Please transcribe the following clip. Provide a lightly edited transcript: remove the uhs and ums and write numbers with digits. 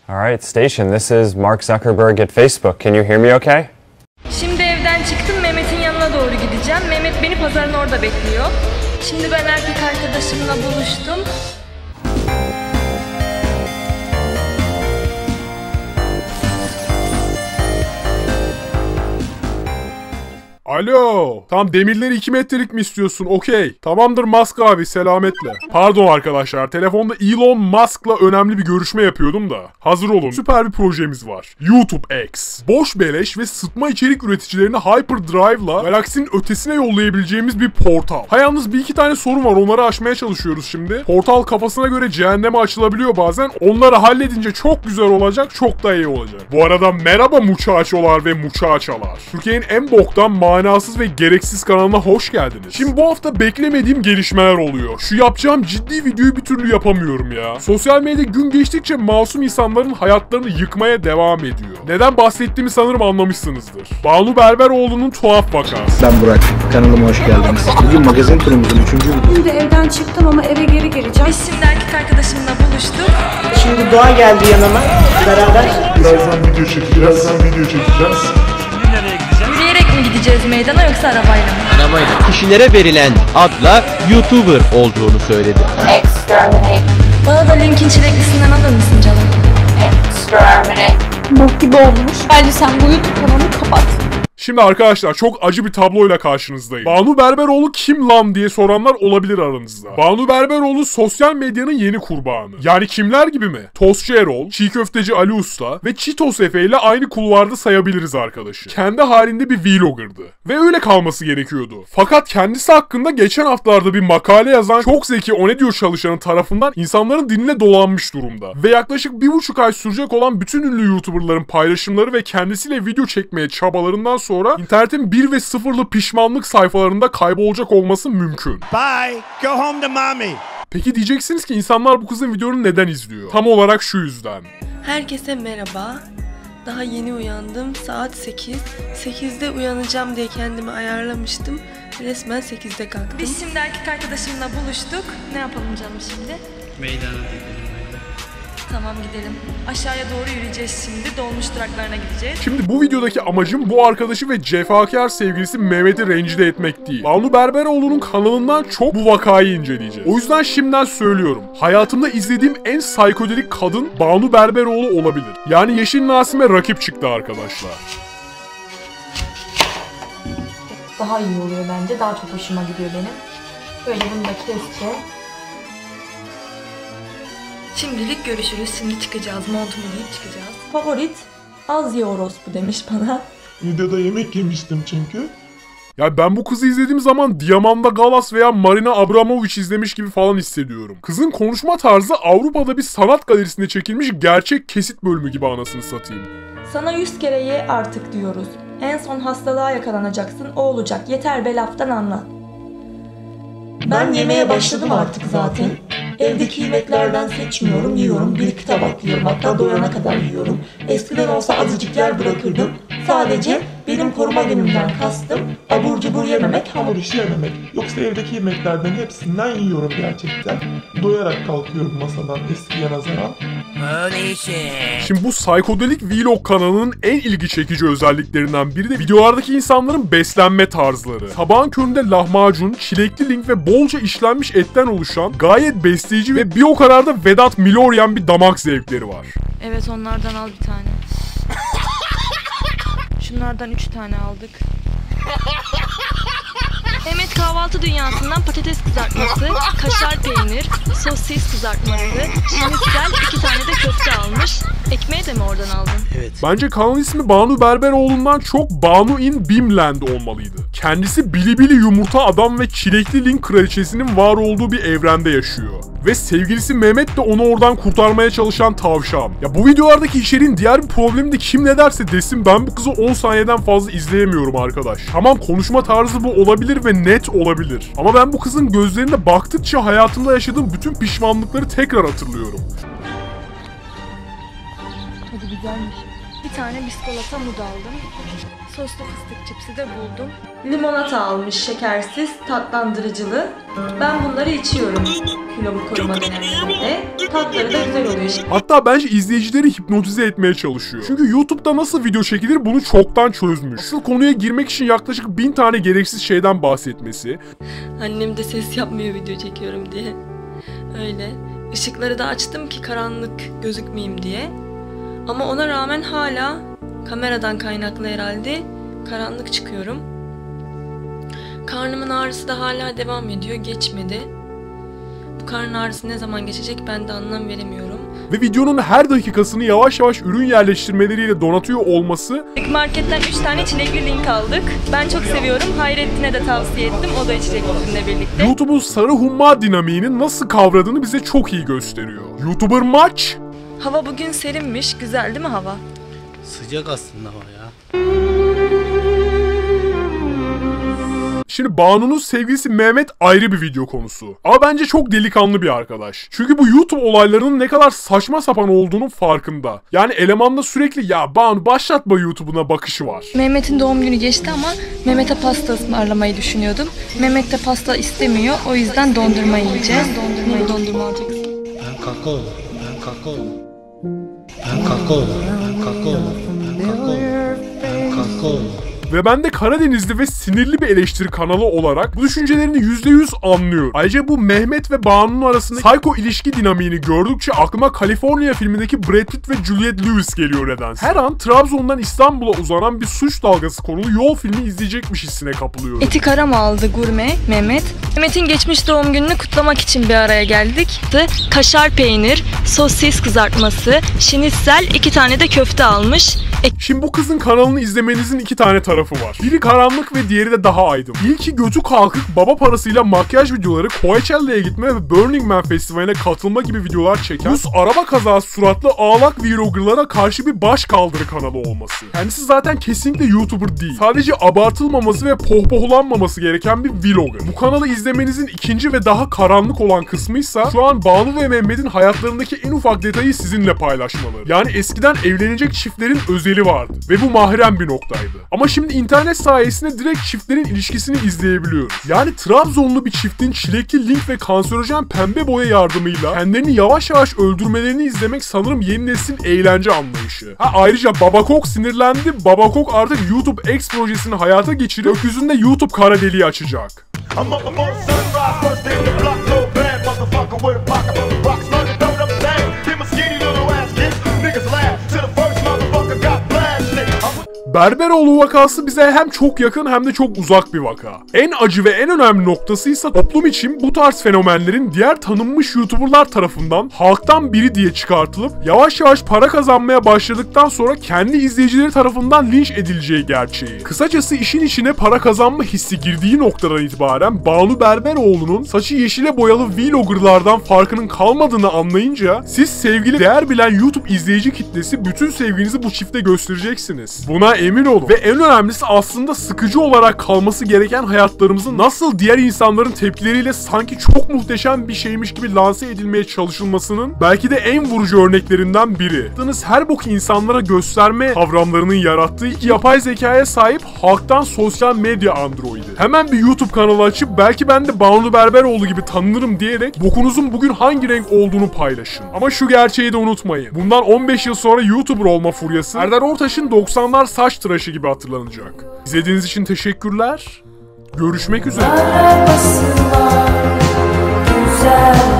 All right, station. This is Mark Zuckerberg at Facebook. Can you hear me okay? Şimdi evden çıktım, Mehmet'in yanına doğru gideceğim. Mehmet beni pazarın orada bekliyor. Şimdi ben erkek arkadaşımla buluştum. Alo. Tam demirleri 2 metrelik mi istiyorsun? Okey. Tamamdır Musk abi, selametle. Pardon arkadaşlar, telefonda Elon Musk'la önemli bir görüşme yapıyordum da. Hazır olun, süper bir projemiz var. YouTube X. Boş beleş ve sıtma içerik üreticilerini Hyperdrive'la galaksinin ötesine yollayabileceğimiz bir portal. Ha yalnız bir iki tane sorun var, onları aşmaya çalışıyoruz şimdi. Portal kafasına göre cehenneme açılabiliyor bazen. Onları halledince çok güzel olacak, çok da iyi olacak. Bu arada merhaba muçaçolar ve muçaçalar. Türkiye'nin en boktan manasız ve gereksiz kanalına hoş geldiniz. Şimdi bu hafta beklemediğim gelişmeler oluyor. Şu yapacağım ciddi videoyu bir türlü yapamıyorum ya. Sosyal medya gün geçtikçe masum insanların hayatlarını yıkmaya devam ediyor. Neden bahsettiğimi sanırım anlamışsınızdır. Banu Berberoğlu'nun tuhaf vakası. Ben Burak, kanalıma hoş geldiniz. Bugün magazin turumuzun 3. videosu. Şimdi evden çıktım ama eve geri geleceğim. Biz şimdi erkek arkadaşımla buluştuk. Şimdi Doğa geldi yanıma, beraber. Birazdan video çekeceğiz. Yürüyerek mi gideceğiz meydana yoksa arabayla mı? Arabayla. Kişilere verilen adla YouTuber olduğunu söyledi. Bana da linkin çileklisinden alır mısın canım? Bok gibi olmuş. Bence sen bu YouTube kanalını kapat. Şimdi arkadaşlar çok acı bir tabloyla karşınızdayım. Banu Berberoğlu kim lan diye soranlar olabilir aranızda. Banu Berberoğlu sosyal medyanın yeni kurbanı. Yani kimler gibi mi? Tostçu Erol, Çiğ Köfteci Ali Usta ve Cheetos Efe ile aynı kulvarda sayabiliriz arkadaşı. Kendi halinde bir vlogger'dı. Ve öyle kalması gerekiyordu. Fakat kendisi hakkında geçen haftalarda bir makale yazan çok zeki O Ne Diyor çalışanın tarafından insanların diline dolanmış durumda. Ve yaklaşık 1,5 ay sürecek olan bütün ünlü YouTuber'ların paylaşımları ve kendisiyle video çekmeye çabalarından sonra internetin 1 ve 0'lı pişmanlık sayfalarında kaybolacak olması mümkün. Bye. Go home to mommy. Peki diyeceksiniz ki insanlar bu kızın videolarını neden izliyor? Tam olarak şu yüzden. Herkese merhaba. Daha yeni uyandım. Saat 8. 8'de uyanacağım diye kendimi ayarlamıştım. Resmen 8'de kalktım. Biz şimdi erkek arkadaşımla buluştuk. Ne yapalım canım şimdi? Meydana gidelim. Tamam gidelim. Aşağıya doğru yürüyeceğiz şimdi. Dolmuş duraklarına gideceğiz. Şimdi bu videodaki amacım bu arkadaşı ve cefakar sevgilisi Mehmet'i rencide etmek değil. Banu Berberoğlu'nun kanalından çok bu vakayı inceleyeceğiz. O yüzden şimdiden söylüyorum. Hayatımda izlediğim en psikodelik kadın Banu Berberoğlu olabilir. Yani Yeşil Nasim'e rakip çıktı arkadaşlar. Daha iyi oluyor bence. Daha çok hoşuma gidiyor benim. Böyle bunu da keseceğim. Şimdilik görüşürüz. Şimdi çıkacağız. Montumu giyip çıkacağız. Favorit az ye orospu demiş bana. Videoda yemek yemiştim çünkü. Ya ben bu kızı izlediğim zaman Diamanda Galas veya Marina Abramovic izlemiş gibi falan hissediyorum. Kızın konuşma tarzı Avrupa'da bir sanat galerisinde çekilmiş gerçek kesit bölümü gibi anasını satayım. Sana 100 kere ye artık diyoruz. En son hastalığa yakalanacaksın, o olacak. Yeter be laftan anla. Ben yemeye başladım artık zaten. Evdeki yemeklerden seçmiyorum, yiyorum. Bir iki tabak yiyorum, hatta doyana kadar yiyorum. Eskiden olsa azıcık yer bırakırdım. Sadece benim koruma günümden kastım abur cubur yememek, hamur işi yememek. Yoksa evdeki yemeklerden hepsinden yiyorum gerçekten. Doyarak kalkıyorum masadan eskiye nazaran. Şimdi bu psikodelik vlog kanalının en ilgi çekici özelliklerinden biri de videolardaki insanların beslenme tarzları. Sabahın köründe lahmacun, çilekli link ve bolca işlenmiş etten oluşan gayet besleyici ve bir o kadar da Vedat Miloryan bir damak zevkleri var. Evet onlardan al bir tane. Şunlardan 3 tane aldık. Mehmet kahvaltı dünyasından patates kızartması, kaşar peynir, sosis kızartması, şinitsel 2 tane de köfte almış. Ekmeği de mi oradan aldın? Evet. Bence kanal ismi Banu Berberoğlu'ndan çok Banu in Bimland olmalıydı. Kendisi Bilibili yumurta adam ve çilekli link kraliçesinin var olduğu bir evrende yaşıyor. Ve sevgilisi Mehmet de onu oradan kurtarmaya çalışan tavşan. Ya bu videolardaki içeriğin diğer bir problemi de kim ne derse desin ben bu kızı 10 saniyeden fazla izleyemiyorum arkadaş. Tamam konuşma tarzı bu olabilir ve net olabilir. Ama ben bu kızın gözlerine baktıkça hayatımda yaşadığım bütün pişmanlıkları tekrar hatırlıyorum. Hadi güzelmiş. Bir tane biskolata muz aldım. Soslu fıstık cipsi de buldum. Limonata almış, şekersiz, tatlandırıcılı. Ben bunları içiyorum kilomu koruma döneminde. Tatları da güzel oluyor. Hatta bence izleyicileri hipnotize etmeye çalışıyor. Çünkü YouTube'da nasıl video çekilir bunu çoktan çözmüş. Asıl konuya girmek için yaklaşık 1000 tane gereksiz şeyden bahsetmesi. Annem de ses yapmıyor video çekiyorum diye. Öyle. Işıkları da açtım ki karanlık gözükmeyeyim diye. Ama ona rağmen hala kameradan kaynaklı herhalde karanlık çıkıyorum. Karnımın ağrısı da hala devam ediyor, geçmedi. Bu karın ağrısı ne zaman geçecek ben de anlam veremiyorum. Ve videonun her dakikasını yavaş yavaş ürün yerleştirmeleriyle donatıyor olması. Marketten 3 tane çilekli link aldık. Ben çok seviyorum. Hayrettin'e de tavsiye ettim. O da içecek bizimle birlikte. YouTube'un sarı humma dinamiğini nasıl kavradığını bize çok iyi gösteriyor. YouTuber maç. Hava bugün serinmiş. Güzel değil mi hava? Sıcak aslında hava ya. Şimdi Banu'nun sevgilisi Mehmet ayrı bir video konusu. Ama bence çok delikanlı bir arkadaş. Çünkü bu YouTube olaylarının ne kadar saçma sapan olduğunun farkında. Yani elemanda sürekli ya Banu başlatma YouTube'una bakışı var. Mehmet'in doğum günü geçti ama Mehmet'e pasta ısmarlamayı düşünüyordum. Mehmet de pasta istemiyor. O yüzden dondurma yiyeceğiz. Dondurma alacaksın. Ben kakao. Ben kakao. Ben kakao. Ben kakao. Ben kakao. Ben kakao. Ve ben de Karadenizli ve sinirli bir eleştiri kanalı olarak bu düşüncelerini %100 anlıyorum. Ayrıca bu Mehmet ve Banu'nun arasındaki psycho ilişki dinamiğini gördükçe aklıma California filmindeki Brad Pitt ve Juliette Lewis geliyor nedense. Her an Trabzon'dan İstanbul'a uzanan bir suç dalgası konulu yol filmi izleyecekmiş hissine kapılıyorum. Eti kara mı aldı gurme Mehmet? Mehmet'in geçmiş doğum gününü kutlamak için bir araya geldik. Kaşar peynir, sosis kızartması, şinitsel, 2 tane de köfte almış. Şimdi bu kızın kanalını izlemenizin 2 tane tarafı var. Biri karanlık ve diğeri de daha aydın. İlki götü kalkık baba parasıyla makyaj videoları, Coachella'ya gitme ve Burning Man festivaline katılma gibi videolar çeken Rus araba kazası suratlı ağlak vloggerlara karşı bir baş kaldırı kanalı olması. Kendisi zaten kesinlikle YouTuber değil. Sadece abartılmaması ve pohpohlanmaması gereken bir vlogger. Bu kanalı izlemenizin ikinci ve daha karanlık olan kısmıysa şu an Banu ve Mehmet'in hayatlarındaki en ufak detayı sizinle paylaşmaları. Yani eskiden evlenecek çiftlerin özeli vardı ve bu mahrem bir noktaydı. Ama şimdi internet sayesinde direkt çiftlerin ilişkisini izleyebiliyoruz. Yani Trabzonlu bir çiftin çilekli link ve kanserojen pembe boya yardımıyla kendilerini yavaş yavaş öldürmelerini izlemek sanırım yeni neslin eğlence anlayışı. Ayrıca Babakok sinirlendi. Babakok artık YouTube X projesini hayata geçirip gökyüzünde YouTube kara deliği açacak. Berberoğlu vakası bize hem çok yakın hem de çok uzak bir vaka. En acı ve en önemli noktası ise toplum için bu tarz fenomenlerin diğer tanınmış YouTuber'lar tarafından halktan biri diye çıkartılıp yavaş yavaş para kazanmaya başladıktan sonra kendi izleyicileri tarafından linç edileceği gerçeği. Kısacası işin içine para kazanma hissi girdiği noktadan itibaren Banu Berberoğlu'nun saçı yeşile boyalı vloggerlardan farkının kalmadığını anlayınca siz sevgili değer bilen YouTube izleyici kitlesi bütün sevginizi bu çifte göstereceksiniz. Buna emin olun. Ve en önemlisi aslında sıkıcı olarak kalması gereken hayatlarımızın nasıl diğer insanların tepkileriyle sanki çok muhteşem bir şeymiş gibi lanse edilmeye çalışılmasının belki de en vurucu örneklerinden biri. Yaptığınız her boku insanlara gösterme kavramlarının yarattığı yapay zekaya sahip halktan sosyal medya androidi. Hemen bir YouTube kanalı açıp belki ben de Banu Berberoğlu gibi tanınırım diyerek bokunuzun bugün hangi renk olduğunu paylaşın. Ama şu gerçeği de unutmayın. Bundan 15 yıl sonra YouTuber olma furyası Serdar Ortaç'ın 90'lar saç tıraşı gibi hatırlanacak. İzlediğiniz için teşekkürler. Görüşmek üzere.